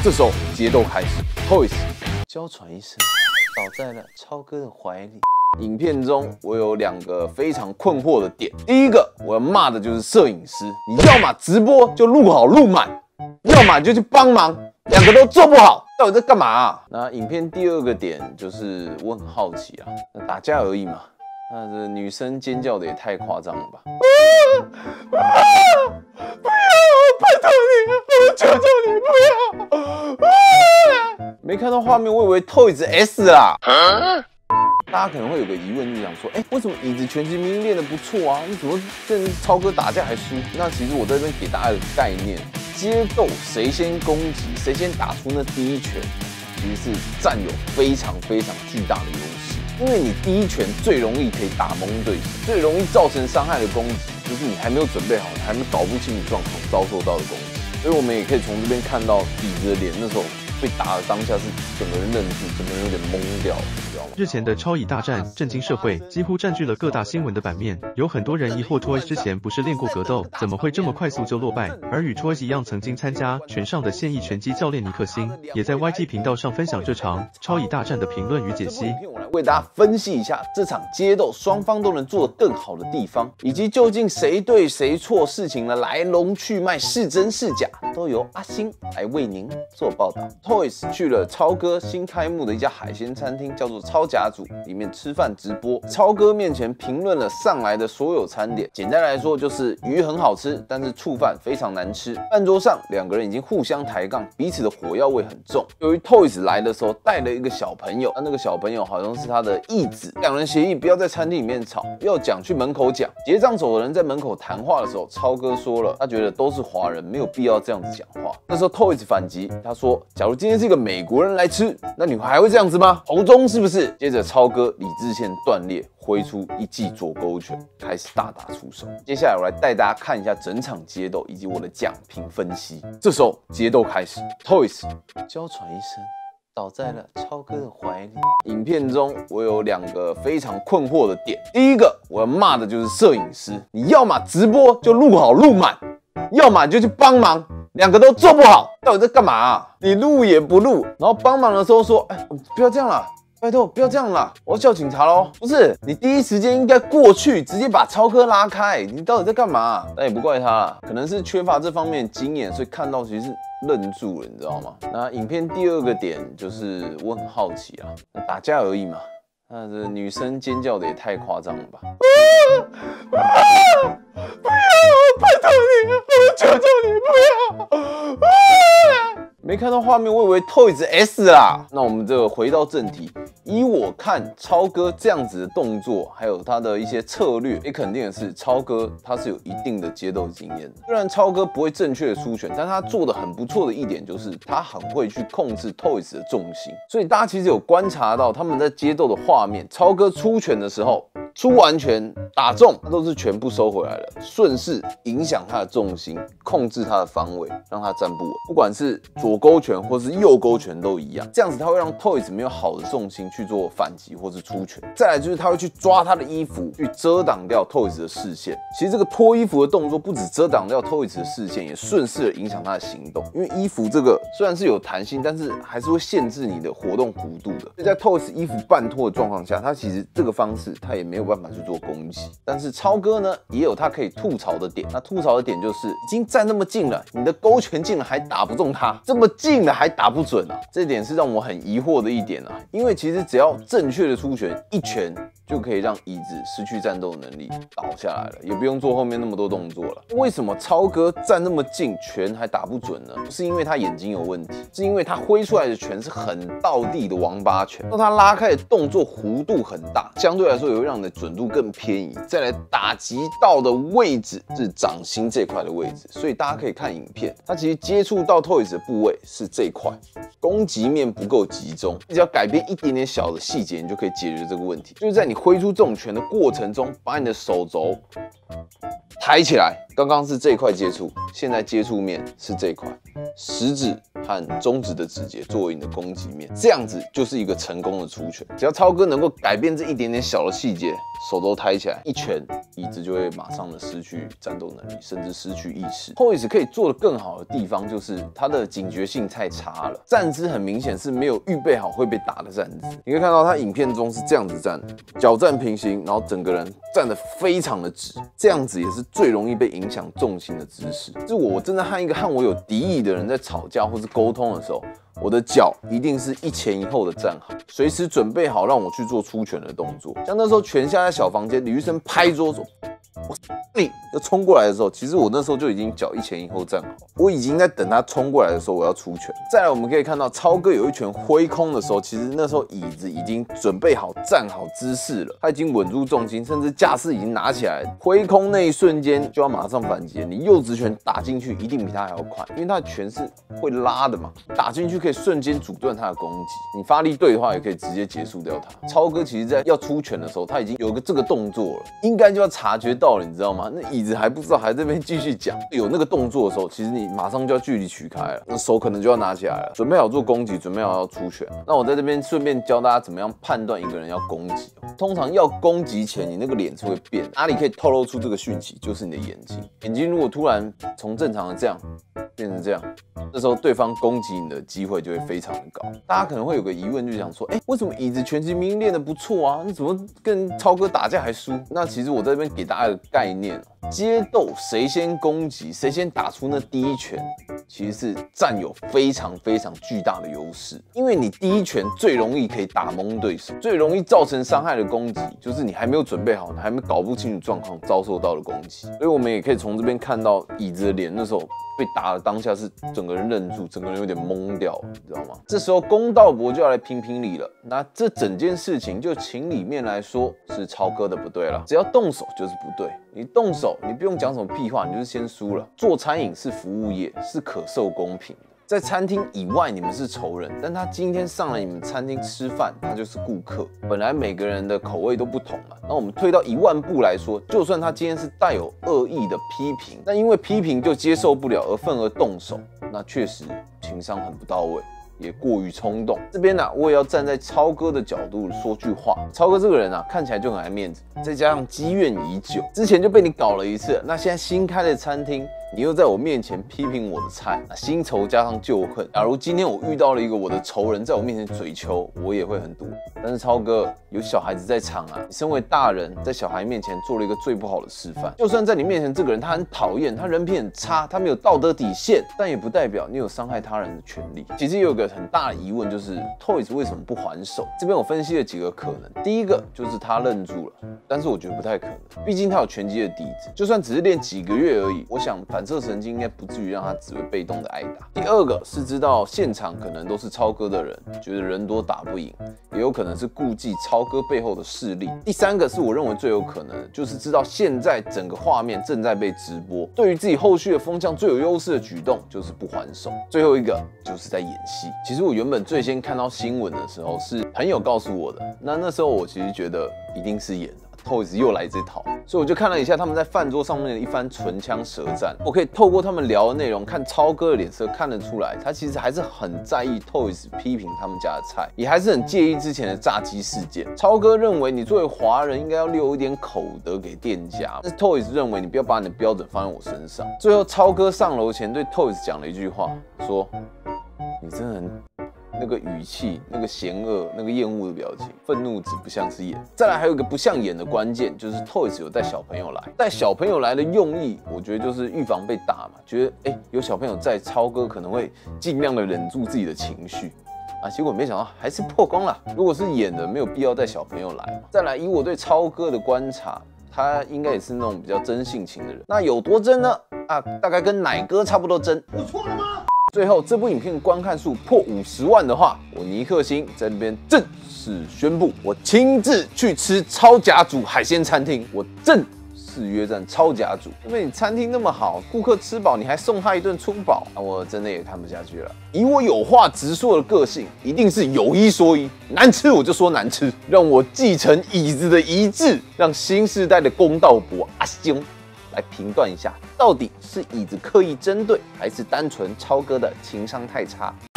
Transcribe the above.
这时候决斗开始 ，Toys 娇喘一声，倒在了超哥的怀里。影片中我有2个非常困惑的点，第一个我要骂的就是摄影师，你要么直播就录好录满，要么你就去帮忙，2个都做不好，到底在干嘛啊？那影片第2个点就是我很好奇啊，那打架而已嘛。 那这女生尖叫的也太夸张了吧！不要！拜托你，我求求你不要！没看到画面，我以为 Toys S 啦。大家可能会有个疑问，就想说，为什么椅子拳击明明练得不错啊？你怎么跟超哥打架还输？那其实我在这边给大家一个概念：街斗谁先攻击，谁先打出那第一拳，其实是占有非常巨大的优势。 因为你第一拳最容易可以打懵对手，最容易造成伤害的攻击，就是你还没有准备好，你还没搞不清楚状况遭受到的攻击。所以我们也可以从这边看到椅子的脸，那时候被打的当下是整个人愣住，整个人有点懵掉，你知道吗？ 日前的超椅大战震惊社会，几乎占据了各大新闻的版面。有很多人疑惑 Toys 之前不是练过格斗，怎么会这么快速就落败？而与 Toys 一样曾经参加拳上的现役拳击教练尼克星，也在 YT 频道上分享这场超椅大战的评论与解析。 为大家分析一下这场街斗双方都能做得更好的地方，以及究竟谁对谁错，事情的来龙去脉是真是假，都由阿星来为您做报道。Toys 去了超哥新开幕的一家海鲜餐厅，叫做超甲组，里面吃饭直播。超哥面前评论了上来的所有餐点，简单来说就是鱼很好吃，但是醋饭非常难吃。饭桌上2个人已经互相抬杠，彼此的火药味很重。由于 Toys 来的时候带了一个小朋友，那个小朋友好像是他的义子，2人协议不要在餐厅里面吵，要讲去门口讲。结账走的人在门口谈话的时候，超哥说了，他觉得都是华人，没有必要这样子讲话。那时候 Toys 反击，他说：“假如今天是一个美国人来吃，那你还会这样子吗？红中是不是？”接着超哥理智线断裂，挥出一记左勾拳，开始大打出手。接下来我来带大家看一下整场街斗以及我的讲评分析。这时候街斗开始 ，Toys 娇喘一声。 倒在了超哥的怀里。影片中我有2个非常困惑的点，第一个我要骂的就是摄影师，你要么直播就录好录满，要么你就去帮忙，2个都做不好，到底在干嘛啊？你录也不录，然后帮忙的时候说，不要这样啦。 拜托，不要这样啦！我要叫警察喽！不是，你第一时间应该过去，直接把超哥拉开。你到底在干嘛？但也不怪他啦，可能是缺乏这方面的经验，所以看到其实是愣住了，你知道吗？那影片第2个点就是我很好奇啊，打架而已嘛。那这女生尖叫的也太夸张了吧！不要！拜托你，我求求你不要！没看到画面，我以为 Toys S 啦。那我们这个回到正题，以我看超哥这样子的动作，还有他的一些策略，也肯定的是超哥他是有一定的街斗经验的。虽然超哥不会正确的出拳，但他做的很不错的一点就是他很会去控制 Toys 的重心。所以大家其实有观察到他们在街斗的画面，超哥出拳的时候。 出完拳打中，他都是全部收回来了，顺势影响他的重心，控制他的方位，让他站不稳。不管是左勾拳或是右勾拳都一样，这样子他会让 Toys 没有好的重心去做反击或是出拳。再来就是他会去抓他的衣服，去遮挡掉 Toys 的视线。其实这个脱衣服的动作不止遮挡掉 Toys 的视线，也顺势的影响他的行动。因为衣服这个虽然是有弹性，但是还是会限制你的活动弧度的。所以在 Toys 衣服半脱的状况下，他其实这个方式他也没有办法去做攻击，但是超哥呢也有他可以吐槽的点。那吐槽的点就是已经站那么近了，你的勾拳进了还打不中他，这么近了还打不准啊！这点是让我很疑惑的一点啊。因为其实只要正确的出拳，一拳就可以让椅子失去战斗能力，倒下来了，也不用做后面那么多动作了。为什么超哥站那么近，拳还打不准呢？不是因为他眼睛有问题，是因为他挥出来的拳是很道地的王八拳，那他拉开的动作弧度很大，相对来说也会让你的准度更偏移。再来打击到的位置是掌心这块的位置，所以大家可以看影片，他其实接触到 Toys 的部位是这块，攻击面不够集中，你只要改变一点点小的细节，你就可以解决这个问题。就是在你挥出这种拳的过程中，把你的手肘抬起来， 刚刚是这一块接触，现在接触面是这一块，食指和中指的指节作为你的攻击面，这样子就是一个成功的出拳。只要超哥能够改变这一点点小的细节，手都抬起来，一拳椅子就会马上的失去战斗能力，甚至失去意识。Toys 可以做得更好的地方就是它的警觉性太差了，站姿很明显是没有预备好会被打的站姿。你可以看到他影片中是这样子站的，脚站平行，然后整个人站得非常的直，这样子也是最容易被影响重心的姿势。就我真的和一个和我有敌意的人在吵架或是沟通的时候，我的脚一定是一前一后的站好，随时准备好让我去做出拳的动作。像那时候拳下在小房间，李玉生拍桌说：“你要冲过来的时候，其实我那时候就已经脚一前一后站好，我已经在等他冲过来的时候，我要出拳。再来，我们可以看到超哥有一拳挥空的时候，其实那时候椅子已经准备好站好姿势了，他已经稳住重心，甚至架势已经拿起来了。挥空那一瞬间就要马上反击，你右直拳打进去一定比他还要快，因为他的拳是会拉的嘛，打进去可以瞬间阻断他的攻击。你发力对的话，也可以直接结束掉他。超哥其实在要出拳的时候，他已经有个这个动作了，应该就要察觉到了，你知道吗？那椅子还不知道，还在那边继续讲。有那个动作的时候，其实你马上就要距离取开了，那手可能就要拿起来了，准备好做攻击，准备好要出拳。那我在这边顺便教大家怎么样判断一个人要攻击。通常要攻击前，你那个脸是会变，哪里可以透露出这个讯息，就是你的眼睛。眼睛如果突然从正常的这样变成这样，这时候对方攻击你的机会就会非常的高。大家可能会有个疑问，就想说，为什么椅子拳击明明练得不错啊，你怎么跟超哥打架还输？那其实我在这边给大家一个概念，街斗谁先攻击，谁先打出那第一拳，其实是占有非常非常巨大的优势。因为你第一拳最容易可以打懵对手，最容易造成伤害的攻击，就是你还没有准备好，你还没搞不清楚状况，遭受到的攻击。所以我们也可以从这边看到椅子的脸，那时候被打的当下是整个人愣住，整个人有点懵掉，你知道吗？这时候公道伯就要来评评理了。那这整件事情就情理面来说是超哥的不对了，只要动手就是不对。你动手，你不用讲什么屁话，你就是先输了。做餐饮是服务业，是可受公平的。在餐厅以外，你们是仇人，但他今天上来你们餐厅吃饭，他就是顾客。本来每个人的口味都不同嘛，那我们退到10000步来说，就算他今天是带有恶意的批评，但因为批评就接受不了而愤而动手，那确实情商很不到位，也过于冲动。这边我也要站在超哥的角度说句话。超哥这个人看起来就很爱面子，再加上积怨已久，之前就被你搞了一次，那现在新开的餐厅，你又在我面前批评我的菜，新仇加上旧恨。假如今天我遇到了一个我的仇人在我面前嘴求，我也会很堵。但是超哥有小孩子在场你身为大人，在小孩面前做了一个最不好的示范。就算在你面前这个人他很讨厌，他人品很差，他没有道德底线，但也不代表你有伤害他人的权利。其实有个很大的疑问就是 Toys 为什么不还手？这边我分析了几个可能。第一个就是他愣住了，但是我觉得不太可能，毕竟他有拳击的底子，就算只是练几个月而已，我想反射神经应该不至于让他只会被动的挨打。第二个是知道现场可能都是超哥的人，觉得人多打不赢，也有可能是顾忌超哥背后的势力。第三个是我认为最有可能的，就是知道现在整个画面正在被直播，对于自己后续的风向最有优势的举动就是不还手。最后一个就是在演戏。其实我原本最先看到新闻的时候是朋友告诉我的，那时候我其实觉得一定是演的。Toys 又来这套，所以我就看了一下他们在饭桌上面的一番唇枪舌战。我可以透过他们聊的内容，看超哥的脸色看得出来，他其实还是很在意 Toys 批评他们家的菜，也还是很介意之前的炸鸡事件。超哥认为你作为华人应该要留一点口德给店家，但是 Toys 认为你不要把你的标准放在我身上。最后超哥上楼前对 Toys 讲了一句话，说：“你真的很……”那个语气，那个嫌恶，那个厌恶的表情，愤怒值不像是演。再来还有一个不像演的关键，就是 Toys 有带小朋友来，带小朋友来的用意，我觉得就是预防被打嘛，觉得有小朋友在，超哥可能会尽量的忍住自己的情绪。结果没想到还是破功了。如果是演的，没有必要带小朋友来嘛。再来，以我对超哥的观察，他应该也是那种比较真性情的人。那有多真呢？大概跟奶哥差不多真。我错了吗？最后，这部影片观看数破50万的话，我尼克星在这边正式宣布，我亲自去吃超甲组海鲜餐厅，我正式约战超甲组。因为你餐厅那么好，顾客吃饱，你还送他一顿粗饱，我真的也看不下去了。以我有话直说的个性，一定是有一说一，难吃我就说难吃，让我继承椅子的遗志，让新世代的公道伯阿兄来评断一下，到底是椅子刻意针对，还是单纯超哥的情商太差。